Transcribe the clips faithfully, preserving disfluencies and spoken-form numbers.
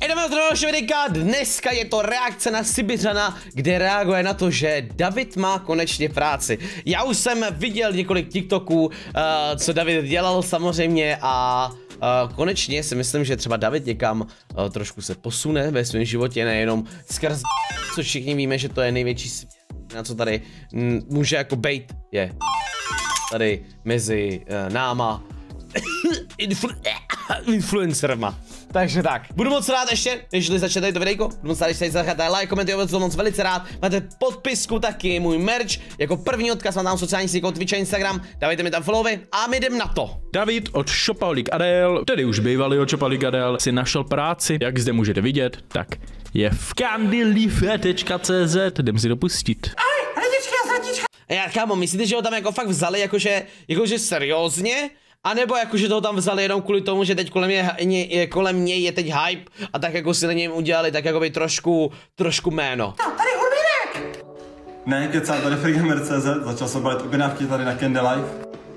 Jdeme do dalšího videa, dneska je to reakce na Sibiřana, kde reaguje na to, že David má konečně práci. Já už jsem viděl několik TikToků, uh, co David dělal samozřejmě a uh, konečně si myslím, že třeba David někam uh, trošku se posune ve svém životě, nejenom skrz, co všichni víme, že to je největší na co tady může jako bejt, je tady mezi uh, náma Influ influencerma. Takže tak, budu moc rád ještě, než začne tady to videjko, budu moc rád, když tady zacháte like, komentujte, to moc velice rád, máte podpisku taky, můj merch, jako první odkaz mám tam sociální sítě, Twitch a Instagram, dávejte mi tam followy a my jdem na to. David od Shopaholic Adel, tedy už bývalý od Shopaholic Adel, si našel práci, jak zde můžete vidět, tak je v candyliffe tečka cé zet, jdem si dopustit. Já, kámo, myslíte, že ho tam jako fakt vzali, jakože, jakože seriózně? A nebo jakože toho tam vzali jenom kvůli tomu, že teď kolem, je, je, kolem něj je teď hype a tak jako si na něm udělali tak jako by trošku, trošku jméno. No, tady Hurbinek! Ne, kecám, tady Freegamer tečka cé zet, začal jsem balit objednávky tady na Candyliffe.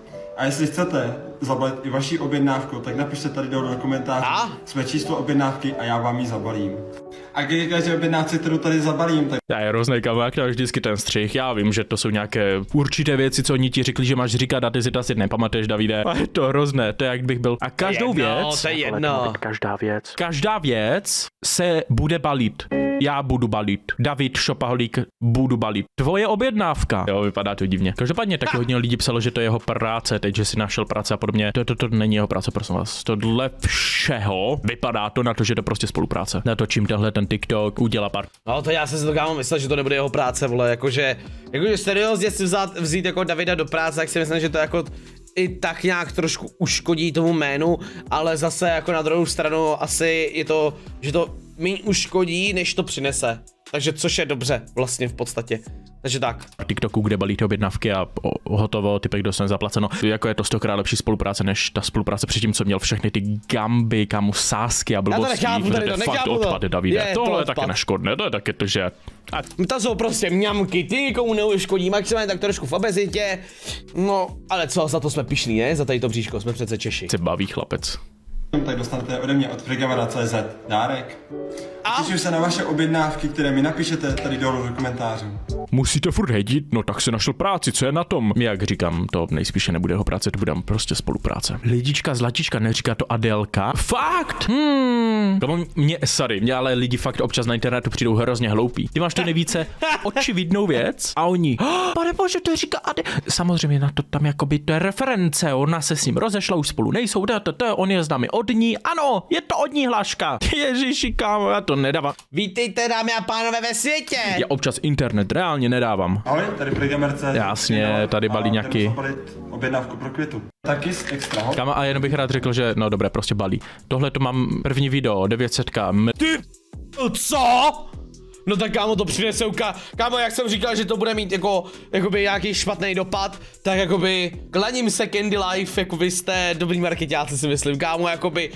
A jestli chcete zabalit i vaši objednávku, tak napište tady dolů do komentářů své číslo objednávky a já vám ji zabalím. A když každé objednávce, kterou tady zabalím, tak... Já je hrozný kamarák, máš vždycky ten střih, já vím, že to jsou nějaké určité věci, co oni ti řekli, že máš říkat a ty si to asi nepamatuješ, Davide. A je to hrozné, to je jak bych byl. A každou jedno, věc... To je jedno. Každá věc. Každá věc se bude balit. Já budu balit. David Shopaholic budu balit. Tvoje objednávka. Jo, vypadá to divně. Každopádně taky hodně lidí psalo, že to je jeho práce, teď, že si našel práci a podobně. To, to, to není jeho práce, prosím vás. Tohle všeho vypadá to na to, že to prostě spolupráce. Natočím tenhle ten TikTok, udělá pár. No to já jsem si to kámo myslel, že to nebude jeho práce, vole, jakože, jakože seriózně si vzít, vzít jako Davida do práce, tak si myslím, že to jako i tak nějak trošku uškodí tomu jménu, ale zase jako na druhou stranu asi je to, že to méně uškodí, než to přinese. Takže což je dobře vlastně v podstatě. Takže tak. TikToku, kde balíte objednávky a hotovo, typek dostane zaplaceno. Jako je to stokrát lepší spolupráce, než ta spolupráce předtím, co měl všechny ty gamby, kamu sásky a blbosti. Já to nechápu, tady to nechápu to. Odpady, Davide. Je, tohle to je taky neškodné, to je taky to, že... A... To jsou prostě mňamky, ty nikomu neuškodí, maximálně tak trošku v obezitě. No, ale co, za to jsme pyšní, ne? Za tady to bříško, jsme přece Češi. Se baví chlapec. Tak dostanete ode mě od Freegamer tečka cé zet dárek. A těším se na vaše objednávky, které mi napíšete tady dolů do komentářů. Musíte furt hejtit? No tak si našel práci, co je na tom? Jak říkám, to nejspíše nebude jeho práce, to bude prostě spolupráce. Lidička, zlatička, neříká to Adelka. Fakt? Hmm. To mě, sorry, mě ale lidi fakt občas na internetu přijdou hrozně hloupí. Ty máš to nejvíce očividnou věc a oni, oh, pane bože, to říká Adel. Samozřejmě na to tam jakoby to je reference, ona se s ním rozešla, už spolu nejsou, to, to, to, on je s námi od ní, ano, je to od ní hláška. Ježiši, kámo, já to nedávám. Vítejte, dámy a pánové, ve světě. Já občas internet reálně nedávám. Ahoj, tady Freegamer tečka cé zet. Jasně, tady balí nějaký. Objednávku pro květu. Taky z extra. Kámo, a jenom bych rád řekl, že no dobré, prostě balí. Tohle to mám první video, devět set ká. Ty, co? No tak kámo, to přinese uka. Kámo, jak jsem říkal, že to bude mít jako, jakoby nějaký špatný dopad, tak jakoby klaním se Candyliffe, jako vy jste dobrý marketáci, si myslím, kámo, jakoby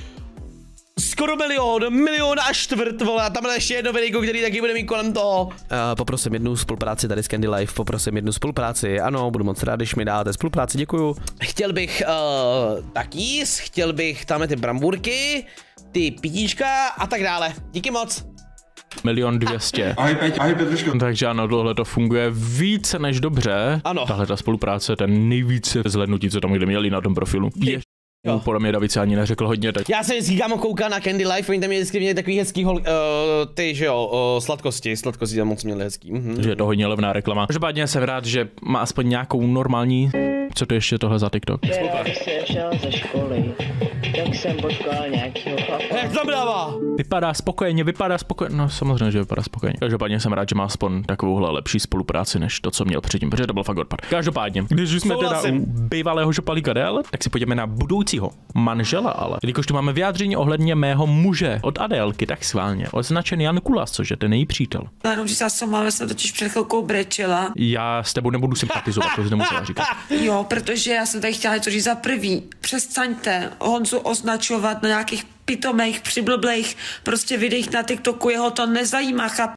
skoro milion, milion a čtvrt, vole, a tamhle ještě jedno videjko, který taky bude mít kolem toho. Uh, poprosím jednu spolupráci tady s Candyliffe, poprosím jednu spolupráci, ano, budu moc rád, když mi dáte spolupráci, děkuju. Chtěl bych uh, tak jíst, chtěl bych tamhle ty bramburky, ty pitíčka a tak dále, díky moc. Milion dvěstě. Ahoj, Peť, ahoj, Petruško. Takže ano, tohle to funguje více než dobře. Ano. Tahle ta spolupráce, ten nejvíce zhlednutí, co tam kde měli na tom profilu. Je... Jo. Podle mě David se ani neřekl hodně teď. Já se vždycky kámo koukal na Candyliffe, oni tam vždycky měli takový hezký hol, uh, ty, že jo, uh, sladkosti, sladkosti tam moc měli hezký. Mhm. Že je to hodně levná reklama. Každopádně jsem rád, že má aspoň nějakou normální, co to ještě tohle za TikTok? Včera, když jsem šel ze školy, tak jsem potkal nějakýho chlapa. Jak tam dává? Vypadá spokojeně, vypadá spokojeně, no samozřejmě, že vypadá spokojeně. Každopádně jsem rád, že má aspoň takovouhle lepší spolupráci, než to, co měl předtím, protože to byl fakt odpad. Každopádně, když už jsme teda u bývalého Shopaholic Adel, tak si pojďme na budoucího manžela, ale jelikož tu máme vyjádření ohledně mého muže od Adelky, tak schválně označen Jan Kulas, což je ten její přítel. Jenom říct, co máme, jsem totiž před chvilkou brečela. Já s tebou nebudu sympatizovat, to jsi nemusela říkat. Jo, protože já jsem tady chtěla něco říct za prvý. Přestaňte Honzu označovat na nějakých pitomých, přiblblejch, prostě videích na TikToku, jeho to nezajímá, chap.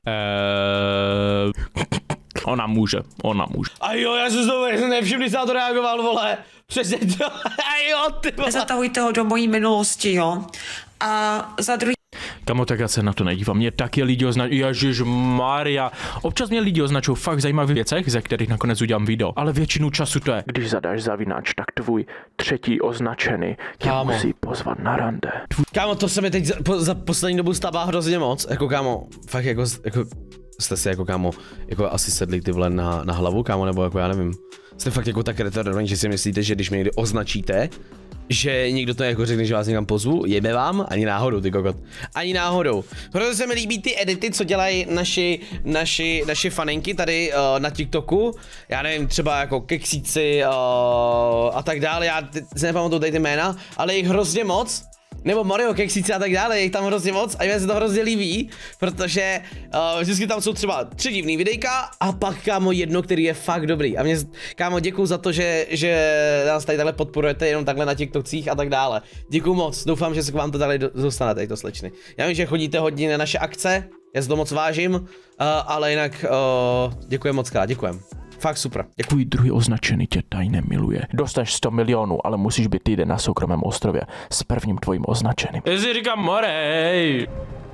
Eee... Ona může, ona může. A jo, já jsem to nevšiml, když jsem na to reagoval, vole. Přesně to, a jo, ty vole. Nezatahujte ho do mojí minulosti, jo. A za druhý... Kamo, tak já se na to nedívám. Mě taky lidi označují, ježišmarja. Občas mě lidi označují fakt zajímavých věcech, ze kterých nakonec udělám video. Ale většinu času to je, když zadáš zavináč, tak tvůj třetí označený tě kámo. musí pozvat na rande. Tvůj... Kámo, to se mi teď za, po, za poslední dobu stává hrozně moc. Jako kámo, fakt jako, jako jste si jako kámo, jako asi sedli ty vole na, na hlavu, kámo, nebo jako já nevím. Jste fakt jako tak retardovaní, že si myslíte, že když mě někdy označíte, že někdo to jako řekne, že vás někam pozvu, jebe vám, ani náhodou, ty kokot. Ani náhodou. Protože se mi líbí ty edity, co dělají naši, naši, naši faninky tady uh, na TikToku. Já nevím, třeba jako keksíci uh, a tak dále, já se nepamatuju tady ty jména, ale jich hrozně moc. Nebo Mario keksíci a tak dále, je tam hrozně moc a mě se to hrozně líbí, protože uh, vždycky tam jsou třeba tři divný videjka a pak kámo jedno, který je fakt dobrý. A mě, kámo, děkuju za to, že, že nás tady takhle podporujete jenom takhle na TikTokcích a tak dále. Děkuju moc, doufám, že se k vám to tady dostane, tady to slečny. Já vím, že chodíte hodně na naše akce, já si to moc vážím, uh, ale jinak uh, děkuji moc krát, děkujem. Fakt super. Tvůj druhý označený tě tajně miluje. Dostaneš sto milionů, ale musíš být týden na soukromém ostrově s prvním tvojím označeným. Já si říkám, morej.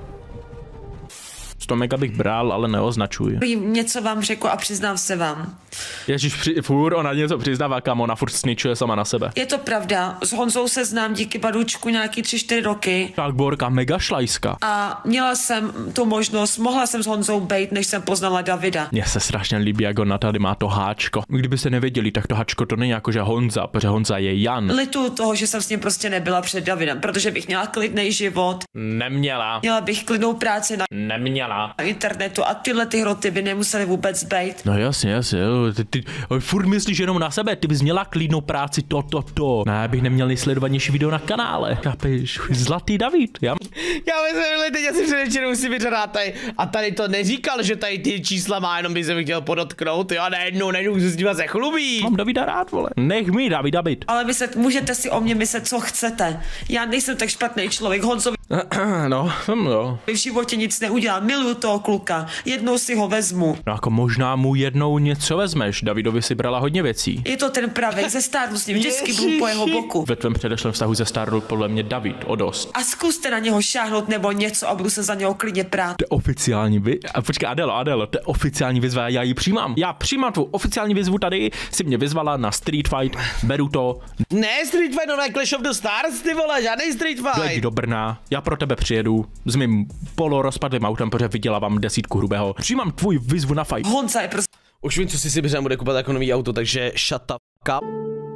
sto mega bych bral, ale neoznačuji. Něco vám řekl a přiznám se vám. Ježíš, při, furt ona něco přiznává, kam ona furt snitchuje sama na sebe. Je to pravda, s Honzou se znám díky Badučku nějaký tři čtyři roky. Tak Borka, mega šlajska. A měla jsem tu možnost, mohla jsem s Honzou bejt, než jsem poznala Davida. Mně se strašně líbí, jak ona tady má to háčko. Kdybyste nevěděli, tak to háčko to není jako že Honza, protože Honza je Jan. Lituju toho, že jsem s ním prostě nebyla před Davidem, protože bych měla klidný život. Neměla. Měla bych klidnou práci na Neměla. na internetu a tyhle ty hroty by nemusely vůbec bejt. No jasně, jasně, ty, ty, furt myslíš jenom na sebe, ty bys měla klidnou práci, to, to, to. Ne, bych neměl nejsledovanější video na kanále, chápeš, zlatý David, já... Já myslím, teď asi předevčer musím vyřadát tady, a tady to neříkal, že tady ty čísla má, jenom by se mi chtěl podotknout, jo, najednou, najednou se s tím se chlubí. Mám Davida rád, vole, nech mi Davida být. Ale myslet, můžete si o mě myslet, co chcete. Já nejsem tak špatný člověk, Honzovi no, no. v životě nic neudělám, miluju toho kluka, jednou si ho vezmu. No jako možná mu jednou něco vezmeš, Davidovi si brala hodně věcí. Je to ten pravek, ze stárnu s ním vždycky budu po jeho boku. Ve tvém předešlém vztahu ze stárnul podle mě David o dost. A zkuste na něho šáhnout nebo něco a budu se za něho klidně prát. To je oficiální vy... A počkej, Adelo, Adelo, to je oficiální výzva, já ji přijímám. Já přijímám tvou oficiální výzvu tady, si mě vyzvala na Street Fight, beru to. Ne Street Fight, no ne Clash of the Stars, ty vole, žádný Street Fight. Jdi do Brna, já pro tebe přijedu s mým polorozpadlým autem, protože vydělávám desítku hrubého. Přijímám tvůj výzvu na fight. Honza je prostě... Už vím, co si si bude kupovat jako nový auto, takže shut the fuck up.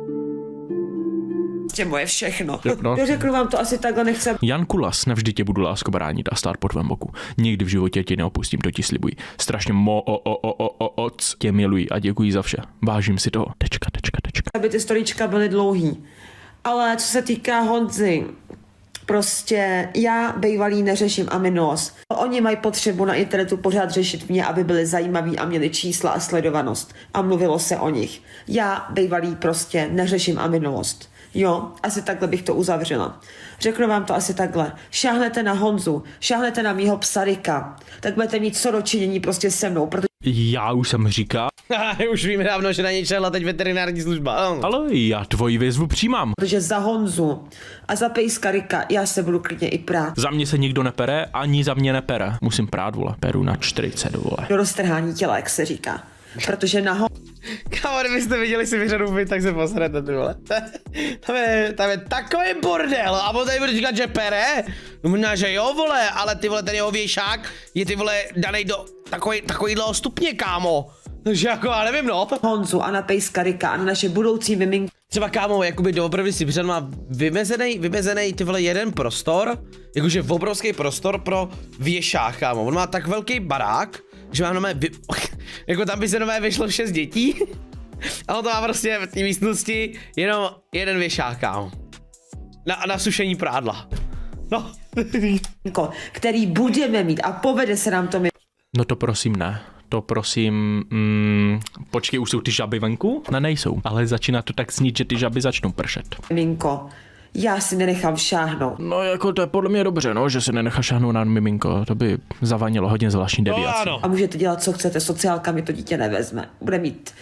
Prostě moje všechno. No. Já řeknu vám to asi takhle nechcem. Jan Kulas, navždy tě budu lásko bránit a stát po tvém boku. Nikdy v životě tě neopustím, to ti slibuji. Strašně mo o o o o o o tě miluji a děkuji za vše. Vážím si toho. Tečka, tečka, tečka. Aby ty storíčka byly dlouhý. Ale co se týká Honzy, prostě já bejvalý neřeším a minulost. Oni mají potřebu na internetu pořád řešit mě, aby byli zajímaví a měli čísla a sledovanost. A mluvilo se o nich. Já bejvalý prostě neřeším a minulost. Jo, asi takhle bych to uzavřela. Řeknu vám to asi takhle. Šáhnete na Honzu, šáhnete na mýho psarika, tak budete mít co dočinění prostě se mnou, protože... Já už jsem říkal. Už vím dávno, že na něj čehla teď veterinární služba. Ale já tvoji výzvu přijímám. Protože za Honzu a za pejskarika já se budu klidně i prát. Za mě se nikdo nepere, ani za mě nepere. Musím prát, vole. Peru na čtyřicet, vole. Do roztrhání těla, jak se říká. Protože na ho... Kámo, kdybyste viděli si vyřadu byt, tak se posrete, ty vole. Tam je, tam je takový bordel a on tady bude říkat, že pere. No možná, že jo, vole, ale ty vole, ten jeho věšák je ty vole danej do takový, takovýhle stupně, kámo. Takže jako, já nevím, no. Honzu a na pejskarika a na naše budoucí miminky. Třeba kámo, jakoby doopravdy si Břan má vymezený, vymezený ty vole jeden prostor, jakože obrovský prostor pro věšák, kámo. On má tak velký barák, že má nové, vy... jako tam by se nové vyšlo šest dětí. A on to má prostě v té místnosti jenom jeden věšák, kámo. Na, na sušení prádla. No. Který budeme mít a povede se nám to mi... No to prosím ne. To prosím, mm, počkej, už jsou ty žaby venku? Ne, nejsou, ale začíná to tak znít, že ty žaby začnou pršet. Miminko, já si nenechám šáhnout. No jako to je podle mě dobře, no, že si nenecháš šáhnout na miminko, to by zavanilo hodně zvláštní deviaci. No, a můžete dělat, co chcete, sociálka mi to dítě nevezme. Bude mít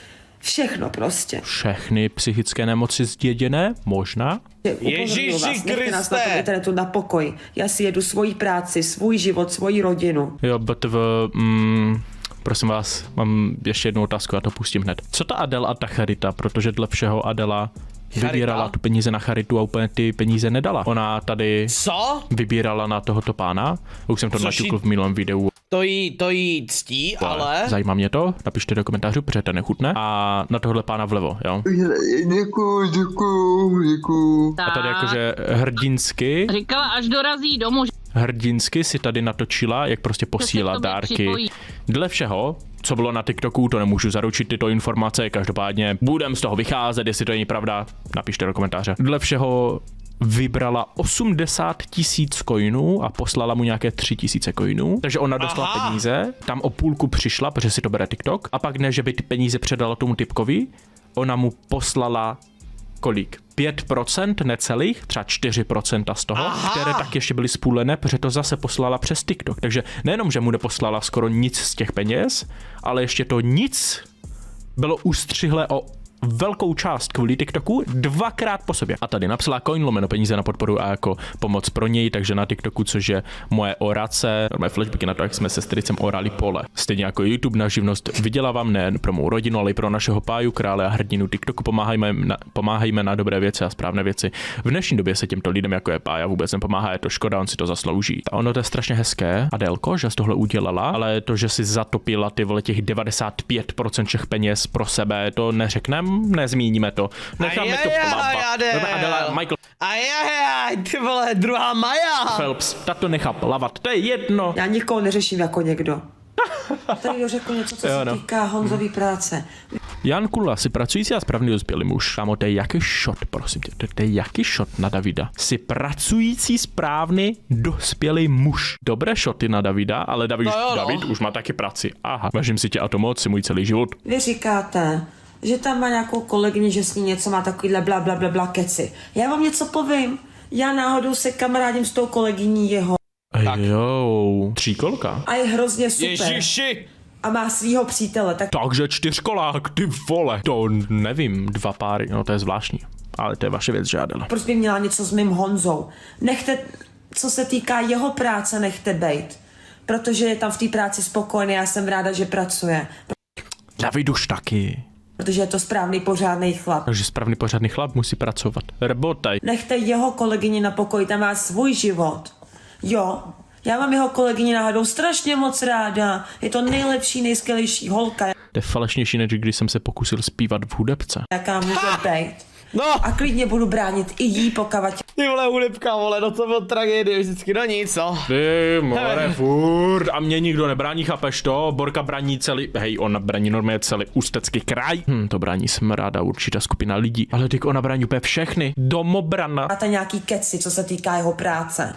Všechno prostě. Všechny psychické nemoci zděděné? Možná? Ježíši Kriste! Nás na tom internetu na pokoj. Já si jedu svoji práci, svůj život, svoji rodinu. Jo, B T V, mm, prosím vás, mám ještě jednu otázku, já to pustím hned. Co ta Adele a ta Charita, protože dle všeho Adela vybírala tu peníze na charitu a úplně ty peníze nedala. Ona tady Co? vybírala na tohoto pána, už jsem to naťukl v minulém videu. To jí, to jí ctí, ale... Zajímá mě to, napište do komentářů, protože to nechutné. A na tohle pána vlevo, jo? Děkuju, děkuju, děkuju. A tady jakože hrdinsky... Říkala, až dorazí domů. Hrdinsky si tady natočila, jak prostě posílá dárky. Dle všeho, co bylo na TikToku, to nemůžu zaručit tyto informace, každopádně budem z toho vycházet, jestli to není pravda, napište do komentáře. Dle všeho vybrala osmdesát tisíc coinů a poslala mu nějaké tři tisíce coinů, takže ona dostala Aha. peníze, tam o půlku přišla, protože si to bere TikTok, a pak ne, že by ty peníze předala tomu typkovi, ona mu poslala kolik? pět procent necelých, třeba čtyři procenta z toho, Aha. které tak ještě byly spůlené, protože to zase poslala přes TikTok. Takže nejenom, že mu neposlala skoro nic z těch peněz, ale ještě to nic bylo ustřihlé o velkou část kvůli TikToku dvakrát po sobě. A tady napsala coin lomeno peníze na podporu a jako pomoc pro něj, takže na TikToku, což je moje orace, moje flashbacky na to, jak jsme se strýcem orali pole. Stejně jako YouTube na živnost vydělávám nejen pro mou rodinu, ale i pro našeho páju, krále a hrdinu TikToku. Pomáhajme na, pomáhajme na dobré věci a správné věci. V dnešní době se těmto lidem, jako je pája, vůbec nepomáhá, je to škoda, on si to zaslouží. A ono to je strašně hezké, Adélko, že jsi tohle udělala, ale to, že si zatopila ty vole těch devadesát pět procent všech peněz pro sebe, to neřeknem. Nezmíníme to. Necháme to Adela, Michael. Ajajaj, ty vole, druhá Maja. Phelps, tato nechá plavat, to je jedno. Já nikoho neřeším jako někdo. Tady řekl něco, co jo, se no. týká Honzový práce. Jan Kula, si pracující a správný dospělý muž. Kámo, to je jaký shot, prosím tě, to, to je jaký shot na Davida. Jsi pracující správný dospělý muž. Dobré shoty na Davida, ale David, no jo, no. David už má taky práci. Aha, vážím si tě a to moc, si můj celý život. Vy říkáte, že tam má nějakou kolegyni, že s ní něco má takovýhle bla bla bla bla keci. Já vám něco povím. Já náhodou se kamarádím s tou kolegyní jeho. Tak. Jo, tříkolka. A je hrozně super. Ježiši. A má svýho přítele. Tak... Takže čtyřkolák, ty vole. To nevím, dva páry, no to je zvláštní. Ale to je vaše věc, žádala. Proč by měla něco s mým Honzou? Nechte, co se týká jeho práce, nechte bejt. Protože je tam v té práci spokojený, já jsem ráda, že pracuje. David už taky. Protože je to správný pořádný chlap. Takže správný pořádný chlap musí pracovat. Rebotaj. Nechte jeho kolegyni na pokoji, tam má svůj život. Jo, já mám jeho kolegyni náhodou strašně moc ráda. Je to nejlepší, nejskvělejší holka. To je falešnější, než když jsem se pokusil zpívat v hudebce. Jaká může být. No. A klidně budu bránit i jí, pokavať. Ty vole, hudebka, vole, no to byl tragédie vždycky, no nic, no. Ty more, furt. A mě nikdo nebrání, chápeš to? Borka brání celý, hej, ona brání normálně celý Ústecký kraj. Hm, to brání smráda určitá skupina lidí. Ale ty ona brání úplně všechny. Domobrana. A ta nějaký keci, co se týká jeho práce.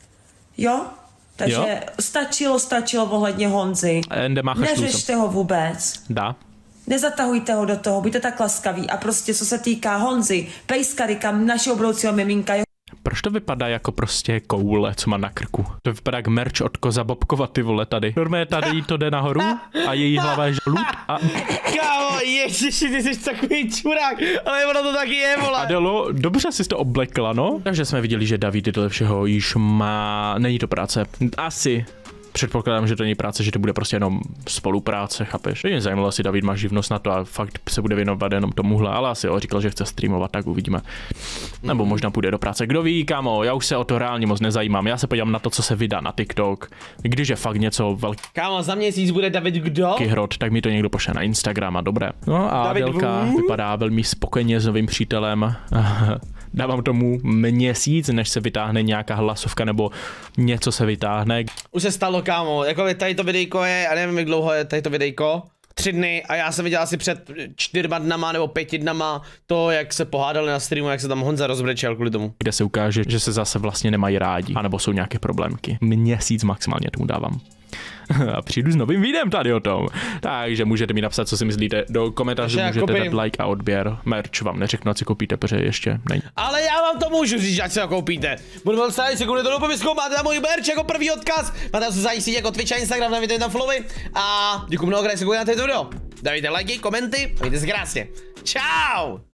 Jo? Takže jo? stačilo, stačilo ohledně Honzy. Neřešte ho vůbec. Dá. Nezatahujte ho do toho, buďte tak laskaví. A prostě co se týká Honzy, pejskarika, našeho budoucího miminka. Proč to vypadá jako prostě koule, co má na krku? To vypadá jak merch od Koza Bobkova, ty vole, tady. Normálně tady to jde nahoru a její hlava je žlut a... Kámo, ježiši, ty jsi takový čurák, ale ono to taky je, vole. Adelo, dobře jsi to oblekla, no? Takže jsme viděli, že David tyhle všeho již má... Není to práce. Asi... Předpokládám, že to není práce, že to bude prostě jenom spolupráce, chápeš? Mě zajímalo, jestli David má živnost na to a fakt se bude věnovat jenom tomuhle, ale asi jo, říkal, že chce streamovat, tak uvidíme. Nebo možná půjde do práce. Kdo ví, kámo, já už se o to reálně moc nezajímám. Já se podívám na to, co se vydá na TikTok. Když je fakt něco velký. Kámo, za měsíc bude David kdo? Hrot, tak mi to někdo pošle na Instagram a dobré. No a Adelka vypadá velmi spokojeně s novým přítelem. Dávám tomu měsíc, než se vytáhne nějaká hlasovka nebo něco se vytáhne. Už se stalo, kámo, jako tady to videjko je, a nevím, jak dlouho je tady to videjko. Tři dny a já jsem viděl asi před čtyřma dnama nebo pěti dnama to, jak se pohádali na streamu, jak se tam Honza rozbrečel kvůli tomu. Kde se ukáže, že se zase vlastně nemají rádi, anebo jsou nějaké problémky. Měsíc maximálně tomu dávám. A přijdu s novým videem tady o tom. Takže můžete mi napsat, co si myslíte do komentářů, můžete koupím. dát like a odběr. Merch vám neřeknu, ať si koupíte, protože ještě není. Ale já vám to můžu říct, ať si ho koupíte. Budu velmi rád, že koupíte do popisku, máte tam můj merch jako první odkaz. Máte tam sociální sítě jako Twitch a Instagram, navíte tam followy. A děkuji mnohokrát, že se koupíte na této video. dávejte lajky, komenty, mějte se krásně. Čau!